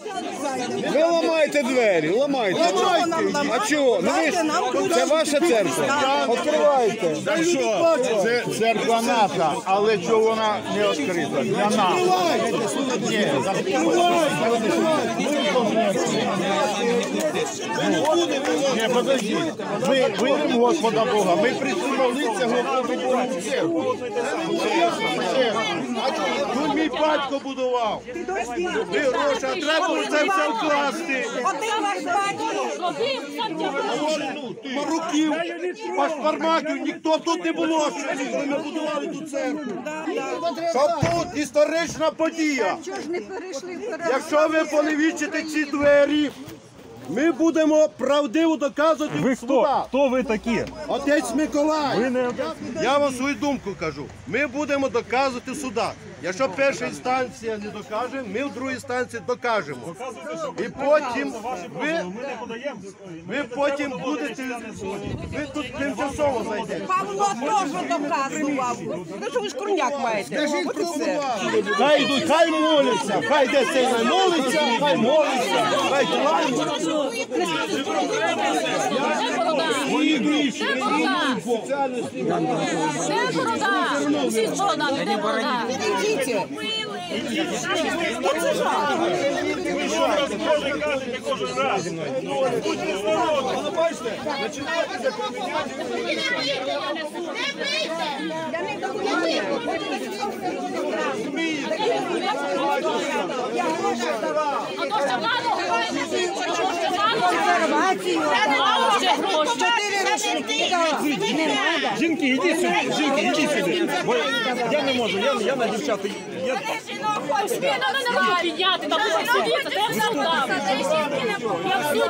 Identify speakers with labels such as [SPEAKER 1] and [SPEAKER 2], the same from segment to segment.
[SPEAKER 1] Ви ламаєте двері, ламайте. А чого? Ну ви ж, це ваша церква. Відкривайте.
[SPEAKER 2] Так що, це церква наша, але чого вона не відкрита? Для нас. Ні, ні, подожди. Ми віримо Господа Бога, ми прийшли молитися Господу Богу в церкву. Ну, мій батько будував. Ви гроші, а треба було це все вкласти.
[SPEAKER 3] Один ваш батько.
[SPEAKER 2] Маруків, пашпармаків, ніхто тут не було, що ми будували ту церкву. Щоб тут історична подія.
[SPEAKER 3] Чого ж не перейшли в перед?
[SPEAKER 2] Якщо ви поневічите ці двері, ми будемо правдиво доказувати в судах.
[SPEAKER 4] Хто ви такі?
[SPEAKER 2] Отець Миколай, я вам свою думку кажу. Ми будемо доказувати в судах. Якщо перша інстанція не докаже, ми в другій інстанції докажемо. І потім ви потім будете, ви тут тимчасово зайдете.
[SPEAKER 3] Павло теж доказував. Ну що ви ж круняк маєте? От і все.
[SPEAKER 2] Хай йдуть, хай моляться, хай де цей не молиться, хай моляться, хай кланяться. Мої гріші,
[SPEAKER 5] Де борода? Всі з бородами, де борода?
[SPEAKER 3] Ідіть. Оце жах.
[SPEAKER 4] Кожен раз. Будьте здорові. Бачите, жінки, ідіть сюди, Бо я не можу, я на дівчата.
[SPEAKER 5] Спина не треба підняти, там буде сидіти, то я все дам. Я все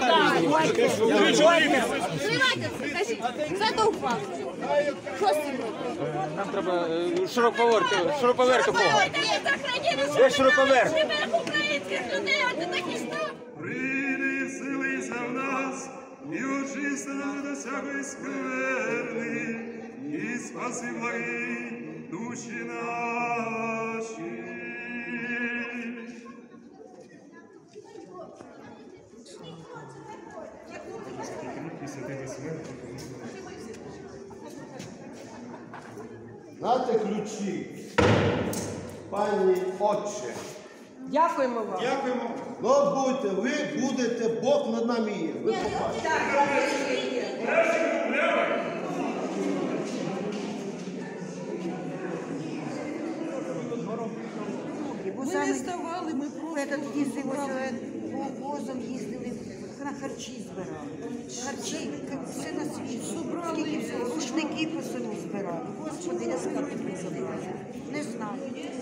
[SPEAKER 5] дам. Задовбав. Що з цим?
[SPEAKER 6] Нам треба шуруповерти кого. Де шуруповерт?
[SPEAKER 5] Українських людей, а ти такі що?
[SPEAKER 7] Прийди, вселися в нас, і очисти нас до всякої скверни, і спаси благі душі наші.
[SPEAKER 2] Знаєте ключі, пані отче.
[SPEAKER 3] Дякуємо вам.
[SPEAKER 2] Дякуємо. Ну, будьте, ви будете, Бог над нами є. Ви побачите.
[SPEAKER 8] Ми не ставали, ми просто їздили, возом їздили, на харчі збирали. Харчі, все на світ. Скільки всього, рушники по селу збирали. Господи, я скажу, не знаю.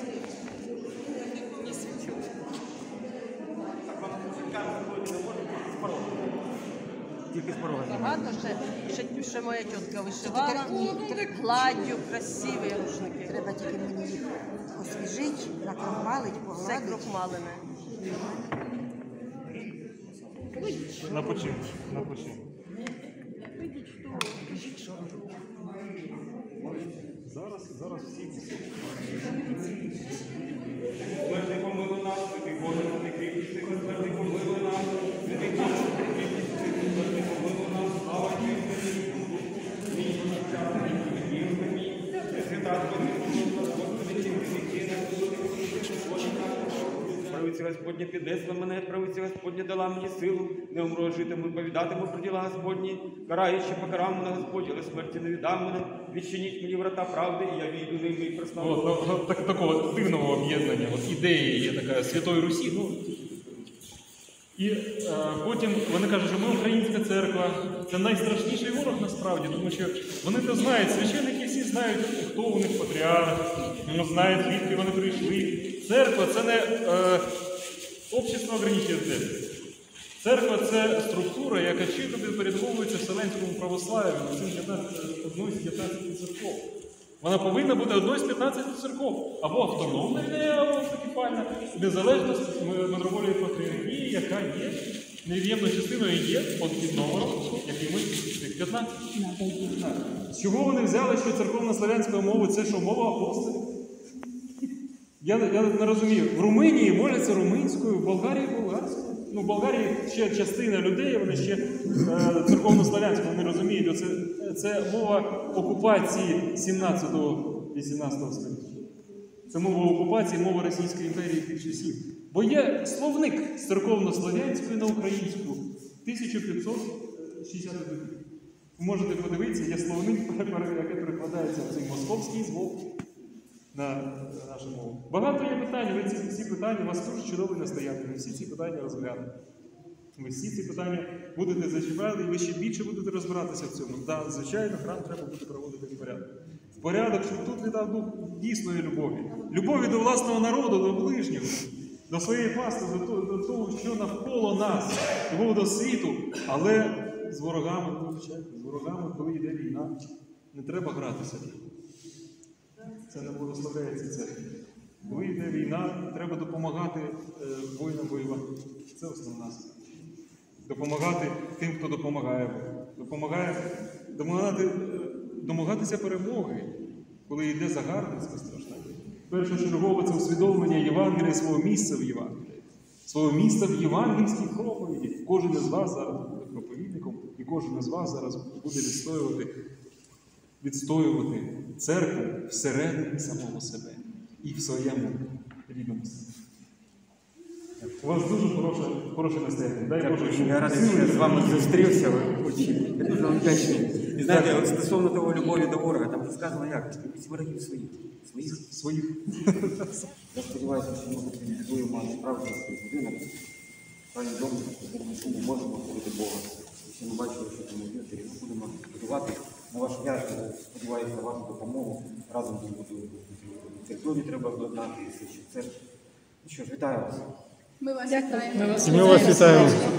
[SPEAKER 6] Тільки з порога.
[SPEAKER 3] Багато ще моя тітка вишивала, гладдю, красиві рушники.
[SPEAKER 8] Треба тільки мені їх освіжити, накрохмалити,
[SPEAKER 3] Все
[SPEAKER 8] погладити.
[SPEAKER 3] крохмалене.
[SPEAKER 4] Напочинку, напочинку. Зараз всі.
[SPEAKER 7] Смерти помилуй нас, святий Боже, святий Кріпкий, смерти помилуй нас, святий Боже, святий Кріпкий, смерти помилуй нас, слава Твій, мій свята правиця Господня піднесла мене, правиця Господня дала мені силу, не умру, житиму, повідатиму про діла Господні, караючи покарав мене Господь, але смерті не віддам мене, відчиніть мені врата правди, і я війду ними і прославлю.
[SPEAKER 4] Такого дивного об'єднання, ідеї є така Святої Русі. І потім вони кажуть, що ми українська церква, це найстрашніший ворог насправді, тому що вони то знають, священники всі знають, хто у них патріарх, знають, звідки вони прийшли. Церква – це не общество ограничення. Церква – це структура, яка чітко підпорядковується Вселенському православ'ю, одною з 15 церков. Вона повинна бути одною з 15 церков. Або автономна ідея, або автокефальна, незалежна митрополії патріархії, яка є невід'ємною частиною є під номером якимось цих 15. З чого вони взяли, що церковно-славянська мова – це що, мова апостолів? Я не розумію. В Румунії моляться румунською, в Болгарії – болгарською. ну, в Болгарії ще частина людей, вони ще церковнослав'янську, вони розуміють, це мова окупації 17-18 століття. Це мова окупації, мова Російської імперії тих часів. Бо є словник з церковнослов'янської на українську 1560 років. Ви можете подивитися, є словник, який перекладається в цей московський звук на нашу мову. Багато є питань, ви ці питання, у вас дуже чудовий настоятель, ви всі ці питання розглянете. Ви всі ці питання будете зачіпати, і ви ще більше будете розбиратися в цьому. Так, звичайно, храм треба буде проводити в порядок. В порядок, щоб тут вітав дух дійсної любові. Любові до власного народу, до ближнього, до своєї пасти, до того, що навколо нас, любов до світу, але з ворогами, з ворогами, коли йде війна, не треба гратися. Це не благословляється церкві. Коли йде війна, треба допомагати воїнам воювати. Це основна. Допомагати тим, хто допомагає. Домагатися перемоги, коли йде загарбництво страшне. Першочергово це усвідомлення Євангелія, свого місця в Євангелії. Свого місця в євангельській проповіді. Кожен із вас зараз буде проповідником, і кожен із вас зараз буде відстоювати церкву всередині самого себе і в своєму рідному селі. У вас дуже хороше настояння. Дай Боже, щоб
[SPEAKER 6] я радий, що я з вами зустрівся. Я дуже вам вдячний. І знаєте, от стосовно того любові до ворога, там сказано як? Любіть ворогів своїх.
[SPEAKER 4] своїх.
[SPEAKER 6] Я сподіваюся, що ми будемо мати справді свій будинок, справді дом, що ми можемо говорити Бога. Якщо ми бачили, що там є, ми будемо будувати на вашу ясну, сподіваюся, на вашу допомогу. Разом з будемо. Церкві треба обладнати, і все, що це. Ну що ж, вітаю вас.
[SPEAKER 5] Ми вас вітаємо.
[SPEAKER 1] Ми вас вітаємо.